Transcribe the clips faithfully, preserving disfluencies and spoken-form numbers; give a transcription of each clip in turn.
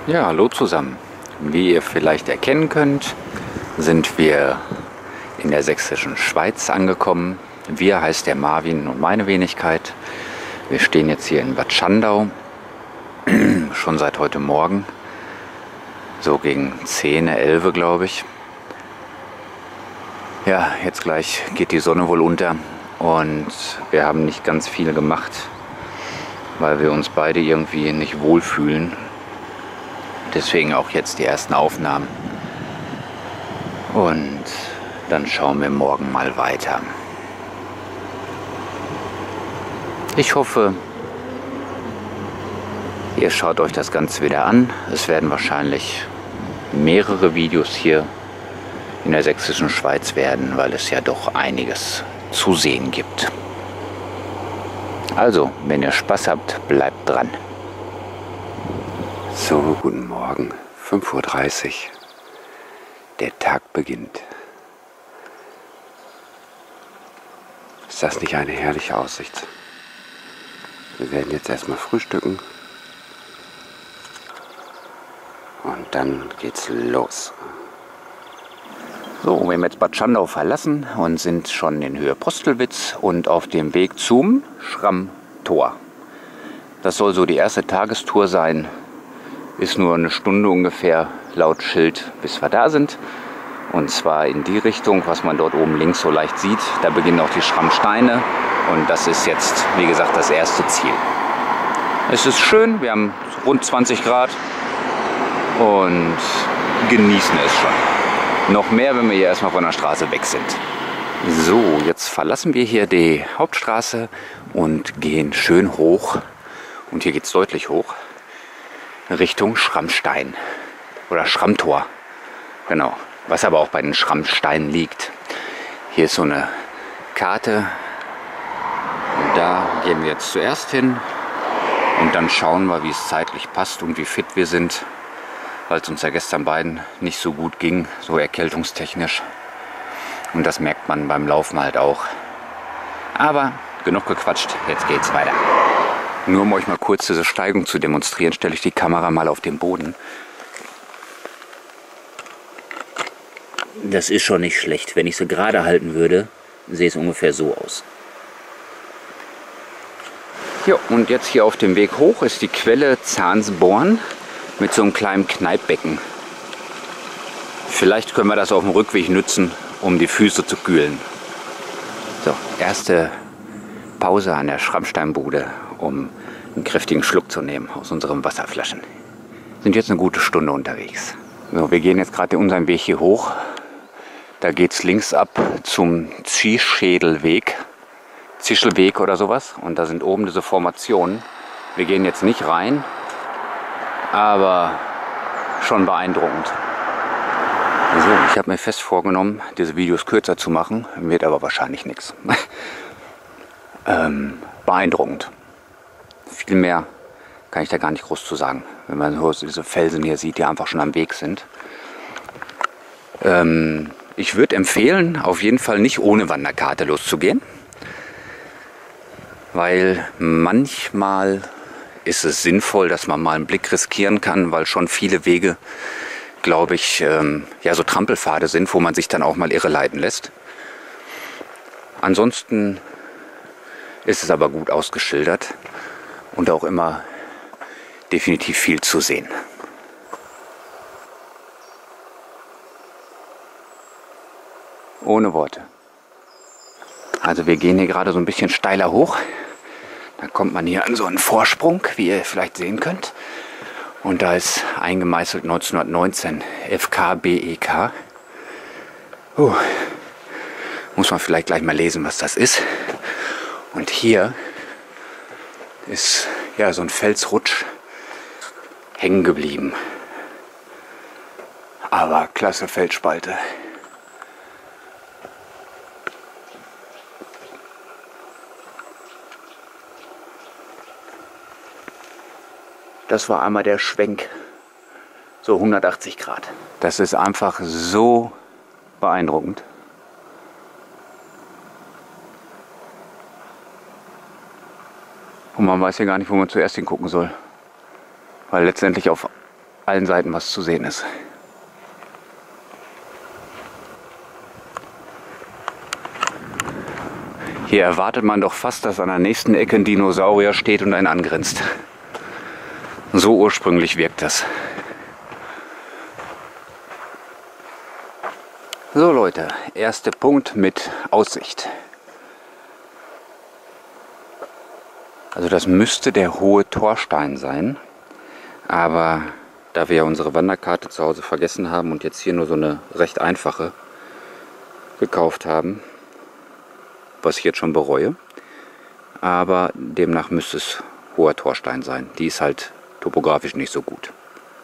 Ja, hallo zusammen. Wie ihr vielleicht erkennen könnt, sind wir in der sächsischen Schweiz angekommen. Wir heißt der Marvin und meine Wenigkeit. Wir stehen jetzt hier in Bad Schandau, schon seit heute Morgen, so gegen zehn, elf glaube ich. Ja, jetzt gleich geht die Sonne wohl unter und wir haben nicht ganz viel gemacht, weil wir uns beide irgendwie nicht wohlfühlen. Deswegen auch jetzt die ersten Aufnahmen. Und dann schauen wir morgen mal weiter. Ich hoffe, ihr schaut euch das Ganze wieder an. Es werden wahrscheinlich mehrere Videos hier in der sächsischen Schweiz werden, weil es ja doch einiges zu sehen gibt. Also, wenn ihr Spaß habt, bleibt dran. So, guten Morgen, fünf Uhr dreißig. Der Tag beginnt. Ist das nicht eine herrliche Aussicht? Wir werden jetzt erstmal frühstücken. Und dann geht's los. So, wir haben jetzt Bad Schandau verlassen und sind schon in Höhe Postelwitz und auf dem Weg zum Schrammtor. Das soll so die erste Tagestour sein. Ist nur eine Stunde ungefähr laut Schild, bis wir da sind. Und zwar in die Richtung, was man dort oben links so leicht sieht. Da beginnen auch die Schrammsteine. Und das ist jetzt, wie gesagt, das erste Ziel. Es ist schön, wir haben rund zwanzig Grad und genießen es schon. Noch mehr, wenn wir hier erstmal von der Straße weg sind. So, jetzt verlassen wir hier die Hauptstraße und gehen schön hoch. Und hier geht es deutlich hoch. Richtung Schrammstein oder Schrammtor, genau, was aber auch bei den Schrammsteinen liegt. Hier ist so eine Karte und da gehen wir jetzt zuerst hin und dann schauen wir, wie es zeitlich passt und wie fit wir sind, weil es uns ja gestern beiden nicht so gut ging, so erkältungstechnisch, und das merkt man beim Laufen halt auch. Aber genug gequatscht, jetzt geht's weiter. Nur um euch mal kurz diese Steigung zu demonstrieren, stelle ich die Kamera mal auf den Boden. Das ist schon nicht schlecht. Wenn ich sie gerade halten würde, sehe es ungefähr so aus. Ja, und jetzt hier auf dem Weg hoch ist die Quelle Zahnsborn mit so einem kleinen Kneippbecken. Vielleicht können wir das auf dem Rückweg nutzen, um die Füße zu kühlen. So, erste Pause an der Schrammsteinbude, um einen kräftigen Schluck zu nehmen aus unseren Wasserflaschen. Wir sind jetzt eine gute Stunde unterwegs. So, wir gehen jetzt gerade unseren Weg hier hoch. Da geht es links ab zum Zischädelweg, Zischelweg oder sowas. Und da sind oben diese Formationen. Wir gehen jetzt nicht rein, aber schon beeindruckend. So, ich habe mir fest vorgenommen, diese Videos kürzer zu machen, wird aber wahrscheinlich nichts. Ähm, beeindruckend. Viel mehr kann ich da gar nicht groß zu sagen. Wenn man so diese Felsen hier sieht, die einfach schon am Weg sind. Ähm, ich würde empfehlen, auf jeden Fall nicht ohne Wanderkarte loszugehen. Weil manchmal ist es sinnvoll, dass man mal einen Blick riskieren kann, weil schon viele Wege, glaube ich, ähm, ja, so Trampelpfade sind, wo man sich dann auch mal irreleiten lässt. Ansonsten ist es aber gut ausgeschildert und auch immer definitiv viel zu sehen. Ohne Worte. Also wir gehen hier gerade so ein bisschen steiler hoch. Da kommt man hier an so einen Vorsprung, wie ihr vielleicht sehen könnt. Und da ist eingemeißelt neunzehnhundertneunzehn F K B E K. Uh, muss man vielleicht gleich mal lesen, was das ist. Und hier ist ja so ein Felsrutsch hängen geblieben. Aber klasse Felsspalte. Das war einmal der Schwenk. So hundertachtzig Grad. Das ist einfach so beeindruckend. Und man weiß ja gar nicht, wo man zuerst hingucken soll. Weil letztendlich auf allen Seiten was zu sehen ist. Hier erwartet man doch fast, dass an der nächsten Ecke ein Dinosaurier steht und einen angrinst. So ursprünglich wirkt das. So Leute, erster Punkt mit Aussicht. Also das müsste der hohe Torstein sein. Aber da wir ja unsere Wanderkarte zu Hause vergessen haben und jetzt hier nur so eine recht einfache gekauft haben, was ich jetzt schon bereue, aber demnach müsste es hoher Torstein sein. Die ist halt topografisch nicht so gut.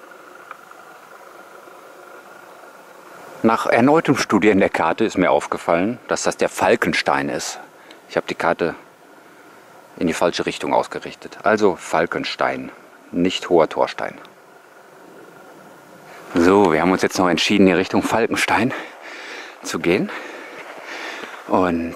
Nach erneutem Studieren der Karte ist mir aufgefallen, dass das der Falkenstein ist. Ich habe die Karte in die falsche Richtung ausgerichtet. Also Falkenstein, nicht hoher Torstein. So, wir haben uns jetzt noch entschieden, in Richtung Falkenstein zu gehen. Und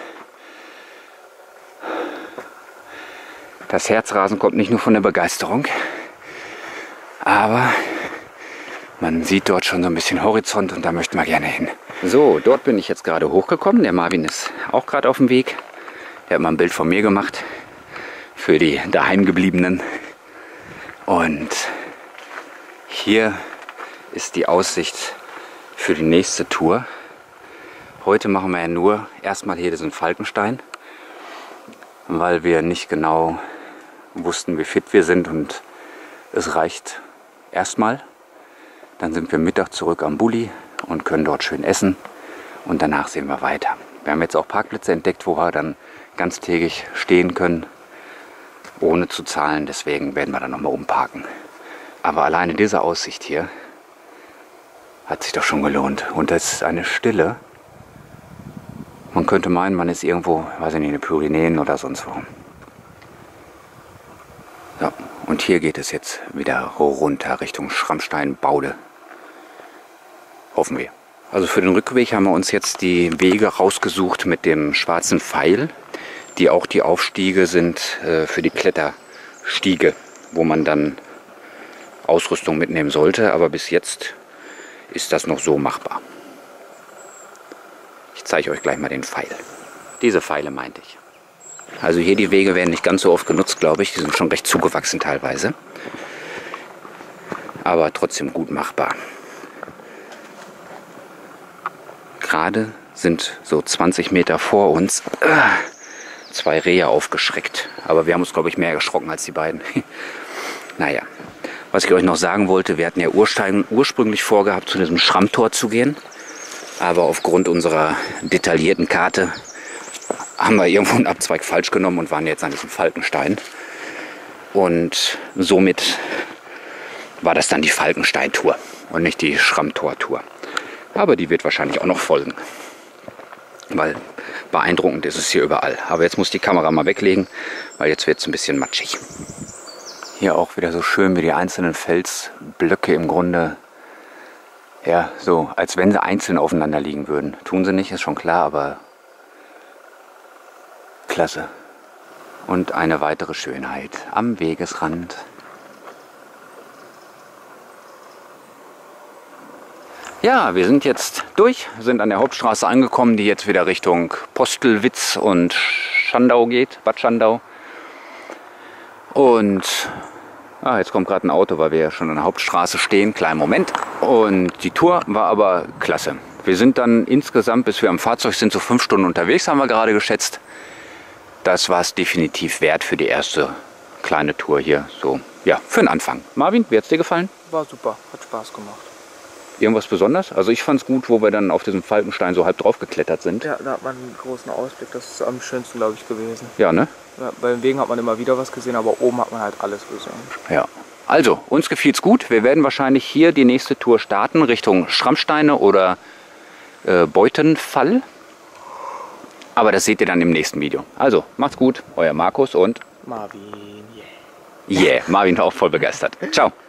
das Herzrasen kommt nicht nur von der Begeisterung, aber man sieht dort schon so ein bisschen Horizont und da möchten wir gerne hin. So, dort bin ich jetzt gerade hochgekommen. Der Marvin ist auch gerade auf dem Weg. Der hat mal ein Bild von mir gemacht für die Daheimgebliebenen. Und hier ist die Aussicht für die nächste Tour. Heute machen wir ja nur erstmal hier diesen Falkenstein, weil wir nicht genau wussten, wie fit wir sind und es reicht erstmal. Dann sind wir Mittag zurück am Bulli und können dort schön essen und danach sehen wir weiter. Wir haben jetzt auch Parkplätze entdeckt, wo wir dann ganztägig stehen können, ohne zu zahlen. Deswegen werden wir dann nochmal umparken. Aber alleine diese Aussicht hier hat sich doch schon gelohnt. Und es ist eine Stille. Man könnte meinen, man ist irgendwo, weiß ich nicht, in den Pyrenäen oder sonst wo. Ja, und hier geht es jetzt wieder runter Richtung Schrammstein-Baude. Hoffen wir. Also für den Rückweg haben wir uns jetzt die Wege rausgesucht mit dem schwarzen Pfeil, die auch die Aufstiege sind äh, für die Kletterstiege, wo man dann Ausrüstung mitnehmen sollte. Aber bis jetzt ist das noch so machbar. Ich zeige euch gleich mal den Pfeil. Diese Pfeile meinte ich. Also hier die Wege werden nicht ganz so oft genutzt, glaube ich. Die sind schon recht zugewachsen teilweise. Aber trotzdem gut machbar. Gerade sind so zwanzig Meter vor uns äh, zwei Rehe aufgeschreckt. Aber wir haben uns, glaube ich, mehr erschrocken als die beiden. Naja, was ich euch noch sagen wollte, wir hatten ja Urstein, ursprünglich vorgehabt, zu diesem Schrammtor zu gehen. Aber aufgrund unserer detaillierten Karte haben wir irgendwo einen Abzweig falsch genommen und waren jetzt an diesem Falkenstein. Und somit war das dann die Falkenstein-Tour und nicht die Schrammtor-Tour. Aber die wird wahrscheinlich auch noch folgen. Weil beeindruckend ist es hier überall. Aber jetzt muss ich die Kamera mal weglegen, weil jetzt wird es ein bisschen matschig. Hier auch wieder so schön, wie die einzelnen Felsblöcke im Grunde, ja, so als wenn sie einzeln aufeinander liegen würden. Tun sie nicht, ist schon klar, aber klasse. Und eine weitere Schönheit am Wegesrand. Ja, wir sind jetzt durch, sind an der Hauptstraße angekommen, die jetzt wieder Richtung Postelwitz und Schandau geht, Bad Schandau. Und ah, jetzt kommt gerade ein Auto, weil wir ja schon an der Hauptstraße stehen. Kleinen Moment. Und die Tour war aber klasse. Wir sind dann insgesamt, bis wir am Fahrzeug sind, so fünf Stunden unterwegs, haben wir gerade geschätzt. Das war es definitiv wert für die erste kleine Tour hier. So, ja, für den Anfang. Marvin, wie hat es dir gefallen? War super, hat Spaß gemacht. Irgendwas Besonderes? Also ich fand es gut, wo wir dann auf diesem Falkenstein so halb drauf geklettert sind. Ja, da hat man einen großen Ausblick. Das ist am schönsten, glaube ich, gewesen. Ja, ne? Ja, bei den Wegen hat man immer wieder was gesehen, aber oben hat man halt alles gesehen. Ja. Also, uns gefiel es gut. Wir werden wahrscheinlich hier die nächste Tour starten, Richtung Schrammsteine oder äh, Beutenfall. Aber das seht ihr dann im nächsten Video. Also, macht's gut. Euer Markus und Marvin, yeah. Yeah, Marvin auch voll begeistert. Ciao.